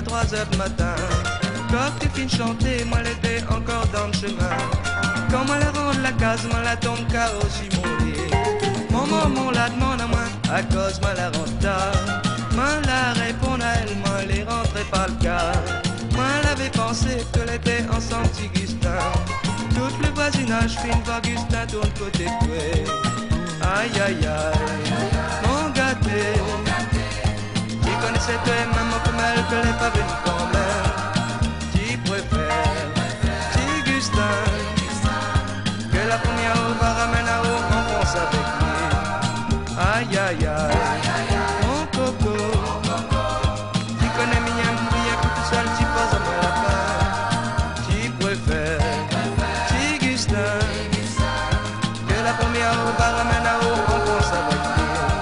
à 3 heures du matin. Quand tu finis de chanter, moi l'étais encore dans le chemin. Quand moi la rende la case, moi la tombe KO sur mon lit. Mon maman la demande à moi, à cause moi la rend tard. Moi la répond à elle, moi les rentrait pas le cas. Moi l'avais pensé que l'était ensemble petit Gustin. Tout le voisinage fin voir Gustin tourne côté de toi. Aïe aïe aïe, mon gâté. Tu connaissais toi et maman comme elle, que les pas venu quand même. Tu préfères, petit Gustin, que la première eau va ramener à eau, on pense avec lui. Aïe aïe aïe, mon coco. Tu connais mignon, rien que tout seul, tu poses à moi la fin. Tu préfères, petit Gustin, que la première eau va ramener à eau, on pense avec lui.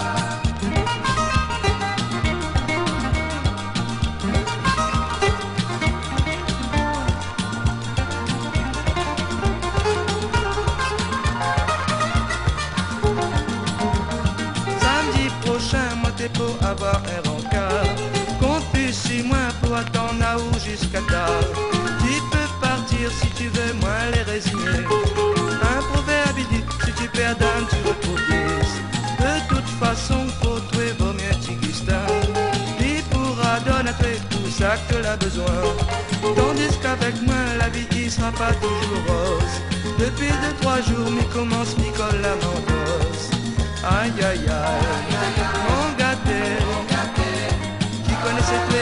Moi t'es pour avoir un rencard. Compte plus sur moi pour attendre à où jusqu'à tard. Tu peux partir si tu veux, moi les résigner. Un proverbe dit, si tu perds d'un, tu retrouves 10. De toute façon, pour toi, vaut mieux petit Gustin. Il pourra donner à toi tout ça que tu as besoin. Tandis qu'avec moi, la vie il sera pas toujours rose. Depuis 2-3 jours, m'y commence, m'y colle la mentos. Aïe aïe aïe, mon gâté, qui connaissait